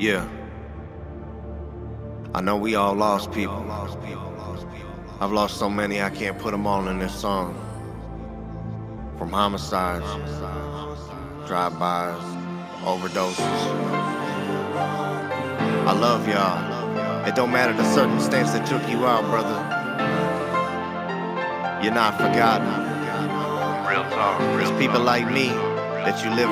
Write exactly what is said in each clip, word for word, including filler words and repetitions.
Yeah. I know we all lost people. I've lost so many I can't put them all in this song. From homicides, drive-bys, overdoses. I love y'all. It don't matter the circumstance that took you out, brother. You're not forgotten. Real talk, real It's people talk, like real me talk. that you live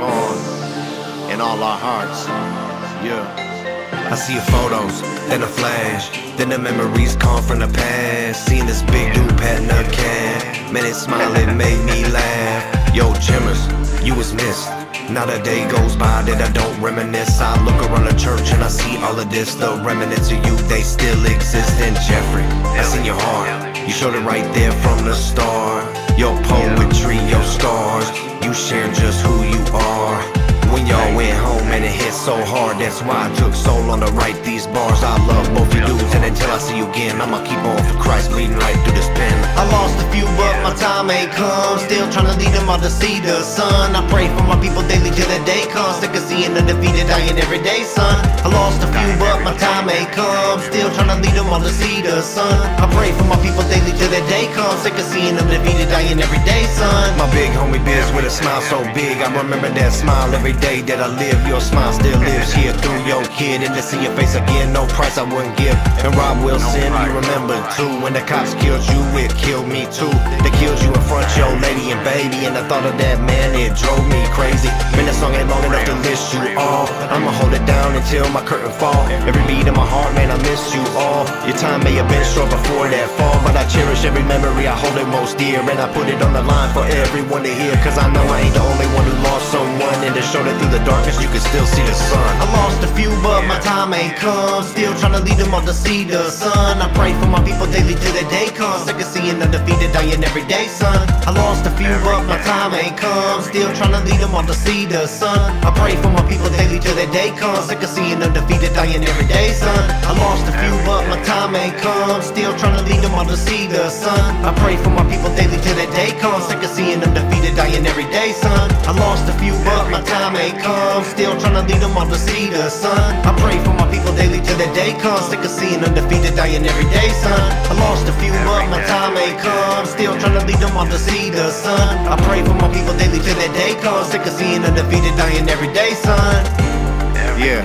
on in all our hearts. Yeah. I see your photos, then a flash, then the memories come from the past. Seeing this big dude patting a cat, man, his smile, it made me laugh. Yo, Jimmers, you was missed. Not a day goes by that I don't reminisce. I look around the church and I see all of this. The remnants of you, they still exist. And Jeffrey, I seen your heart. You showed it right there from the start. Your poetry, your scars, you share just who you are. When y'all went home and it hit so hard, that's why I took so long to write these bars. I love both you dudes, and until I see you again, I'ma keep on for Christ, bleeding right through this pen. I lost a few, but my time ain't come. Still tryna lead them all to see the sun. I pray for my people daily till the day comes. Sick of seeing the defeated dying every day, son. I lost a few, but my time ain't come. Still tryna lead them all to see the sun. I pray for my people daily till the day comes. Sick of seeing them defeated dying every day, son. My big homie Biz with a smile so big, I remember that smile every day that I live. Your smile still lives here through your kid, and to see your face again, no price I wouldn't give. And Rob Wilson, you remember too, when the cops killed you, it killed me too. They killed you in front of your lady and baby, and I thought of that, man, it drove me crazy. Man, that song ain't long enough to list you all. I'ma hold it down until my curtain fall. Every beat in my heart, man, I miss you all. Your time may have been short before that fall, but I cherish every memory, I hold it most dear. And I put it on the line for everyone to hear, cause I know I ain't the only one who lost someone. And to show that through the darkness you can still see the sun. I lost a few, but my time ain't come. Still tryna lead them all to see the sun. I pray for my people daily till the day comes. Sick of seeing the defeated dying every day, son. I lost a few, but my time ain't come. Still tryna lead them all to see the sun. I pray for my people daily till the day comes. Sick of seeing them defeated dying every day, son. I lost a few, but my time ain't come. Still tryna lead them all to see the sun. I pray for my people daily till the day comes. Sick of seeing them defeated dying every day, son. I lost a few, but my time ain't come. Still tryna lead them all to see the sun. I pray for my people daily till the day comes. Sick of seeing them defeated dying every day, son. I lost a few, but my time ain't come. Still tryna lead them all to see the sun. I pray for my people daily till the day comes. Sick of seeing them defeated dying every day, son. Yeah.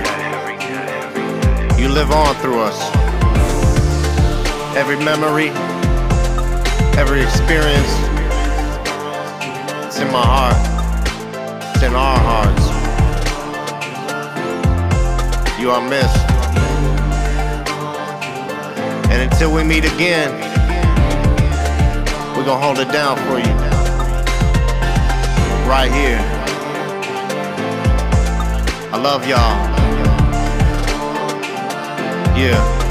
You live on through us. Every memory, every experience, it's in my heart. It's in our hearts. You are missed. And until we meet again, we're gonna hold it down for you. Right here. I love y'all. Yeah.